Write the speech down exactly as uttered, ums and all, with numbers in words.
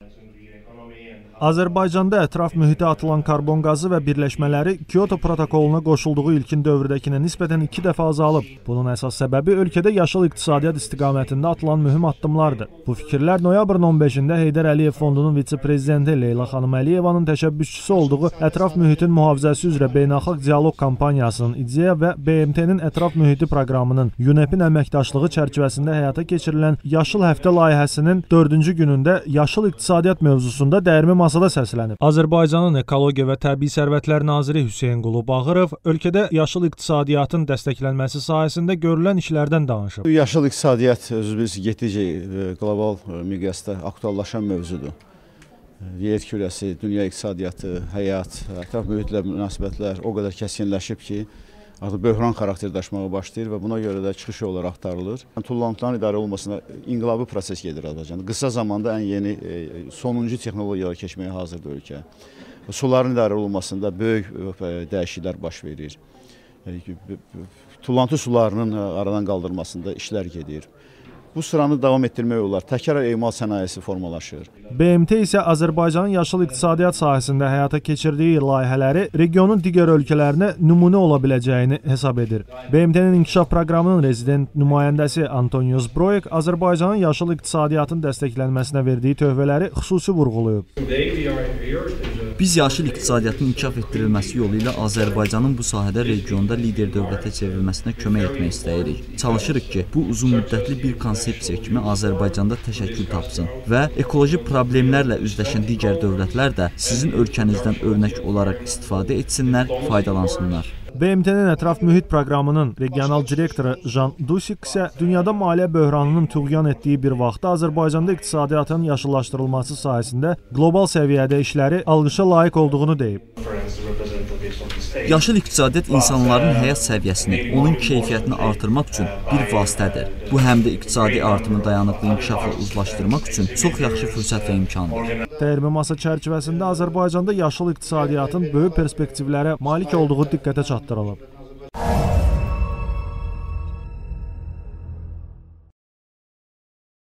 Azərbaycanda ətraf mühitə atılan karbon qazı və birləşmələri Kyoto protokoluna qoşulduğu ilkin dövrdəkinə nisbətən iki dəfə azalıb. Bunun əsas səbəbi ölkədə yaşıl iqtisadiyyat istiqamətində atılan mühüm addımlardır. Bu fikirlər noyabrın on beşində Heydər Əliyev Fondunun vitse-prezidenti Leyla xanım Əliyevanın təşəbbüsçüsü olduğu Ətraf mühitin mühafizəsi üzrə beynəlxalq dialoq kampaniyasının İDEA və B M T-nin ətraf mühiti proqramının UNEP-in əməkdaşlığı çərçivəsində həyata keçirilən Yaşıl Həftə layihəsinin dördüncü günündə yaşıl iqtisadiyyat mövzusunda dəyirmi masada səslənib. Azərbaycanın Ekologiya və Təbii Sərvətlər naziri Hüseyn Qulu Bağırov ölkədə yaşıl iqtisadiyyatın dəstəklənməsi sahəsində görülən işlərdən danışıb. Yaşıl iqtisadiyyat özünüz getdikcə qlobal miqyasda aktuallaşan mövzudur. Yer kürəsi, dünya iqtisadiyyatı, həyat, ətraf mühitlə münasibətlər o qədər kəskinləşib ki, artıq böhran xarakter daşımağa başlayır və buna görə də çıxış yolları axtarılır. Tullantıların idarə olunmasında inqilabi proses gedir Azərbaycanda. Qısa zamanda ən yeni sonuncu texnologiyalara keçməyə hazırdır ölkə. Suların idarə olunmasında böyük dəyişikliklər baş verir. Tullantı sularının aradan qaldırılmasında işlər gedir. Bu sıranı davam etdirmək olar. Təkrar emal sənayesi formalaşır. B M T isə Azərbaycanın yaşıl iqtisadiyyat sahəsində həyata keçirdiyi layihələri regionun digər ölkələrinə nümunə ola biləcəyini hesab edir. B M T-nin inkişaf proqramının rezident nümayəndəsi Antonio Zbroyek Azərbaycanın yaşıl iqtisadiyyatın dəstəklənməsinə verdiyi töhfələri xüsusi vurğulayıb. Biz yaşıl iqtisadiyyatın inkişaf etdirilməsi yolu ilə Azərbaycanın bu sahədə regionda lider dövlətə çevrilməsinə kömək etmək istəyirik. Çalışırıq ki, bu uzun müddətli bir konsepsiya kimi Azərbaycanda təşəkkül tapsın və ekoloji problemlərlə üzləşən digər dövlətlər də sizin ölkənizdən örnək olaraq istifadə etsinlər, faydalansınlar. B M T-nin ətraf mühit proqramının regional direktoru Jan Dusik isə dünyada maliyyə böhranının tüğyan etdiyi bir vaxtda Azərbaycanda iqtisadiyyatın yaşıllaşdırılması sayəsində qlobal səviyyədə işləri alqışa layiq olduğunu deyib. Yaşıl iqtisadiyyat insanların həyat səviyyəsini, onun keyfiyyətini artırmaq üçün bir vasitədir. Bu həm də iqtisadi artımı dayanıqlı inkişafla uzlaşdırmaq üçün çox yaxşı fürsət və imkandır. Dəyirmi masa çərçivəsində Azərbaycanda yaşıl iqtisadiyyatın böyük perspektivlərə malik olduğu diqqətə çatdırılıb.